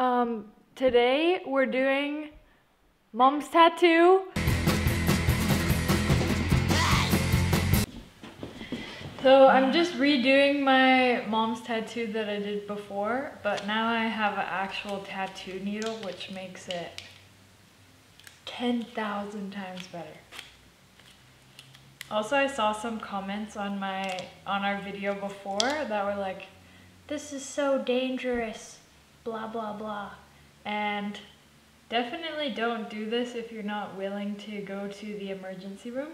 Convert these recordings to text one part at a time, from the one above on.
Today we're doing Mom's tattoo. So I'm just redoing my mom's tattoo that I did before, but now I have an actual tattoo needle, which makes it 10,000 times better. Also, I saw some comments on our video before that were like, "This is so dangerous, blah blah blah," and definitely don't do this if you're not willing to go to the emergency room.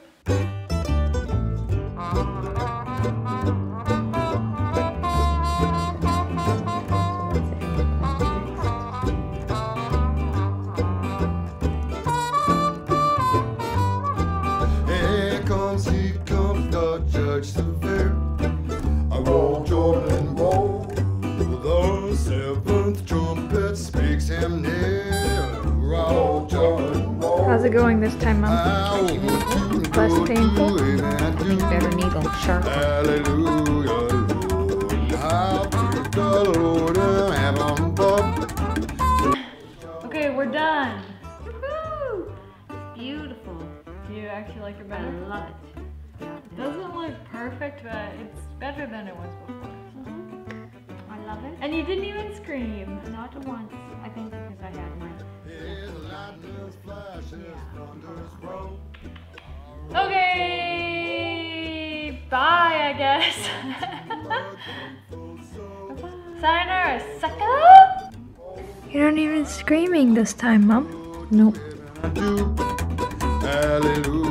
Here comes the judge severe. I roll Jordan roll. The seventh trumpet speaks him near. Roll Jordan roll. How's it going this time, Mom? Less painful? Better needle, sharper. Hallelujah, Lord. How to the Lord in heaven above. Okay, we're done. Woohoo! It's beautiful. Do you actually like it I better? love it. It doesn't look perfect, but it's better than it was before. I love it. And you didn't even scream. Not once. I think because I had my. Okay, bye, I guess. Sayonara, sucker. You're not even screaming this time, Mom. Nope. Hallelujah.